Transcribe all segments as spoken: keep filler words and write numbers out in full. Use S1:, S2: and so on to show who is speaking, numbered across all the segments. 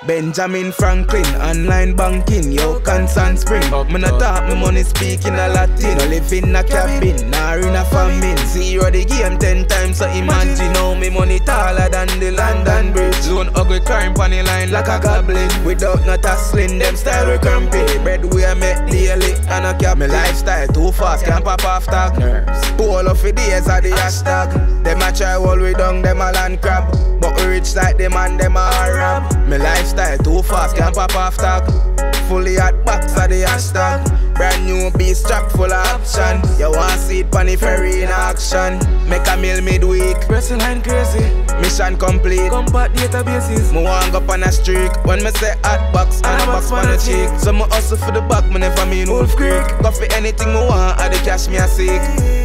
S1: Benjamin Franklin, online banking, yo, constant spring. Me not talk, me money speaking a Latin. No live in a cabin, nor in a famine. Zero the game ten times, so imagine how me money taller than the London Bridge. Loan ugly crime on the line like a goblin. Without no tussling, them style we cramping. Bread we a make daily, and a cap. Me lifestyle too fast, can't pop off tag. Pull off the days of the hashtag. Them a try all we down, them a land crab. But we rich like them and them a Arab. Me lifestyle too fast, can't pop off tag. Fully hot box of the hashtag. Brand new beast track full of option. You want see it on the ferry in action. Make a meal midweek. Pressing line crazy. Mission complete. Compact databases. Me want go on a streak. When me say hot box, and a box on the cheek. So me hustle for the back, me never mean Wolf Creek. Go for anything me want, and the cash me a seek.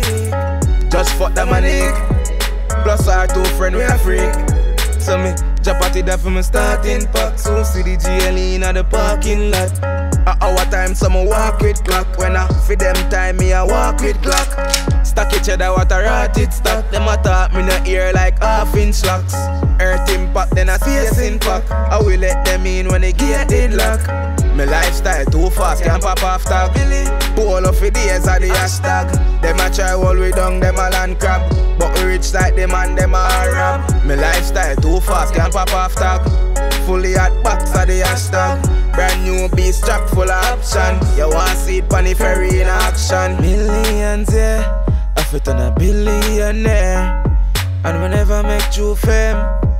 S1: Just fuck that money. Plus our two friend we a freak. So me drop at it for me starting pack. So see the G L E in the parking lot. A hour time so me walk with clock. When I feed them time me I walk with clock. Stack each other what a rotted stock. Them a talk me no ear like half inch locks. Earth impact then I see a sin pack. I will let them in when they get deadlock. My lifestyle too fast, can't pop off tag. Pull off the days of the hashtag. Them a try all we down, them a land crab. But we rich like them and them a Arab. My lifestyle too fast, can't pop off tag. Fully hot box of the hashtag. Brand new beast track full of option. You want see it on the ferry in action. Millions, yeah, I fit on a billionaire. And whenever I make true fame,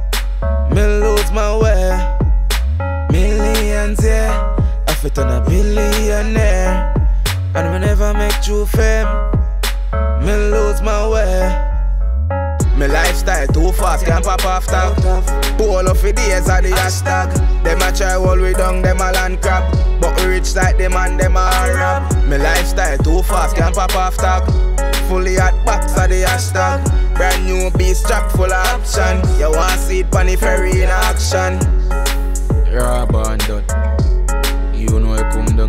S1: me lose my way. Millions, yeah, I fit on a billionaire. And whenever I make true fame, me lose my way. My lifestyle too fast, can't pop off tag. Pull off the days of the hashtag. Them a try all we down, them a land crab. But we rich like them and them a Arab. My lifestyle too fast, can't pop off tag. Fully hot box of the hashtag. Brand new beast track full of option. You want see it on the ferry in action.
S2: Raw bandot. You know I come down.